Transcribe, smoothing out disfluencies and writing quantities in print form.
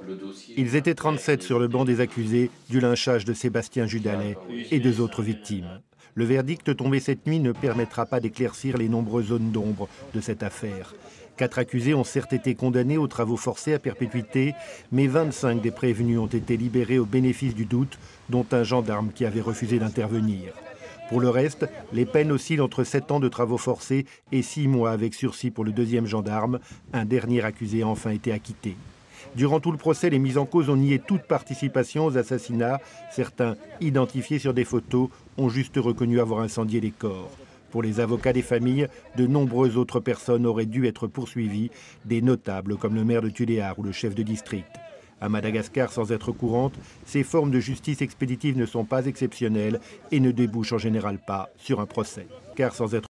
Ils étaient 37 sur le banc des accusés du lynchage de Sébastien Judalet et deux autres victimes. Le verdict tombé cette nuit ne permettra pas d'éclaircir les nombreuses zones d'ombre de cette affaire. 4 accusés ont certes été condamnés aux travaux forcés à perpétuité, mais 25 des prévenus ont été libérés au bénéfice du doute, dont un gendarme qui avait refusé d'intervenir. Pour le reste, les peines oscillent entre 7 ans de travaux forcés et 6 mois avec sursis pour le deuxième gendarme. Un dernier accusé a enfin été acquitté. Durant tout le procès, les mis en cause ont nié toute participation aux assassinats. Certains, identifiés sur des photos, ont juste reconnu avoir incendié les corps. Pour les avocats des familles, de nombreuses autres personnes auraient dû être poursuivies, des notables comme le maire de Tuléar ou le chef de district. À Madagascar, sans être courantes, ces formes de justice expéditive ne sont pas exceptionnelles et ne débouchent en général pas sur un procès. Car sans être